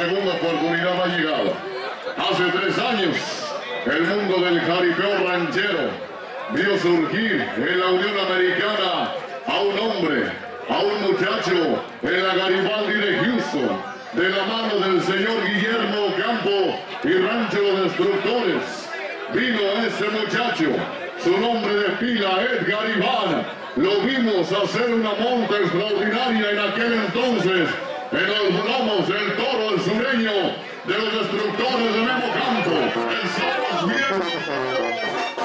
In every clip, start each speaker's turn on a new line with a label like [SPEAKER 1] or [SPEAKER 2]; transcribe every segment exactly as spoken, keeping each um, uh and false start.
[SPEAKER 1] segunda oportunidad ha llegado. Hace tres años, el mundo del jaripeo ranchero vio surgir en la Unión Americana a un hombre, a un muchacho en la Garibaldi de Houston, de la mano del señor Guillermo Campo y Rancho Destructores. Vino ese muchacho, su nombre de pila Edgar Iván. Lo vimos hacer una monta extraordinaria en aquel entonces en los lomos del toro el sureño de los Destructores de Memo Campo. El Somos Viejos.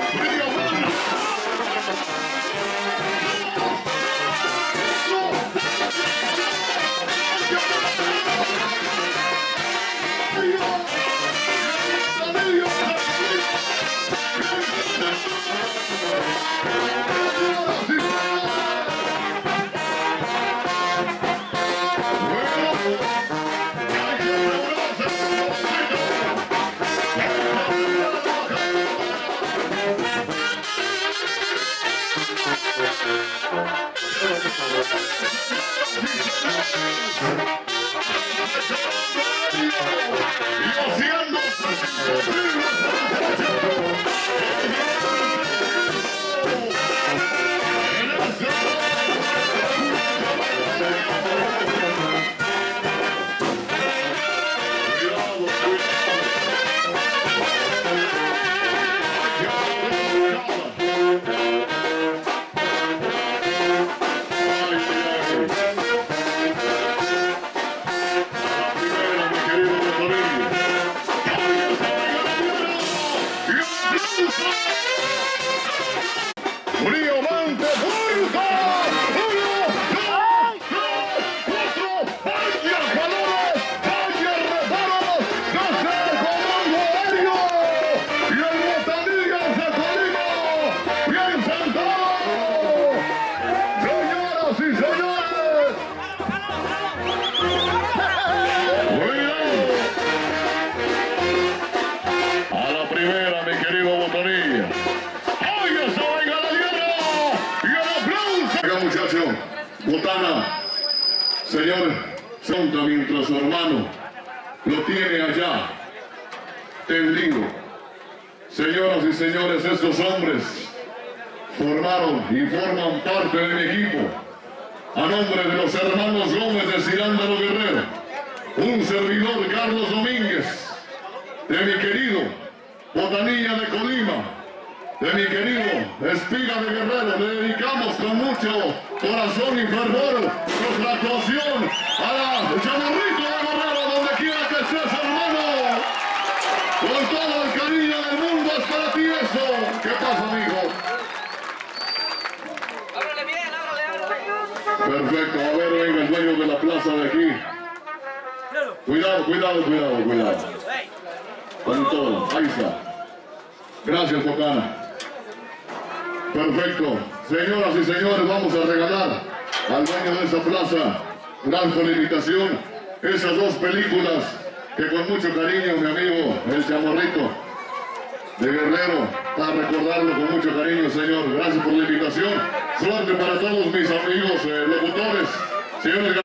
[SPEAKER 1] Botana, señor, Sonta, mientras su hermano lo tiene allá, tendido. Señoras y señores, estos hombres formaron y forman parte de mi equipo. A nombre de los hermanos Gómez de Cirándaro Guerrero, un servidor Carlos Domínguez, de mi querido Botanilla de Colima, de mi querido Espiga de Guerrero, le dedicamos con mucho corazón y fervor nuestra actuación a la Chamorrito de Guerrero, donde quiera que estés, hermano. Con todo el cariño del mundo es para ti eso. ¿Qué pasa, amigo?
[SPEAKER 2] Ábrale bien, ábrale, ábrale.
[SPEAKER 1] Perfecto, a ver, venga el dueño de la plaza de aquí. Cuidado, cuidado, cuidado, cuidado. Con todo, ahí está. Gracias, Botana. Perfecto. Señoras y señores, vamos a regalar al dueño de esa plaza, gracias por la invitación, esas dos películas que con mucho cariño, mi amigo, el Chamorrito de Guerrero, para recordarlo con mucho cariño, señor. Gracias por la invitación. Suerte para todos mis amigos eh, locutores. Señores.